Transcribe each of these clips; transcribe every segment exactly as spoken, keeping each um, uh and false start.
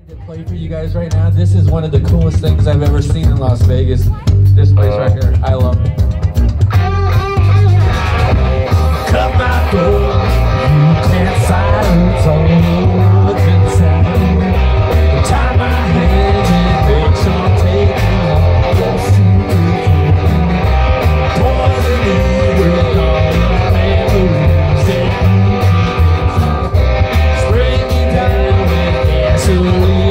Play for you guys right now. This is one of the coolest things I've ever seen in Las Vegas. This place right here, I love it. Cut my throat, you can't silence all what's inside. Tie my hands and make sure I'm taking all your secrets. Poison me with all the memories that you keep. Spray me down with gasoline.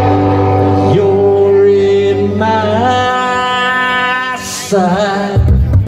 Side.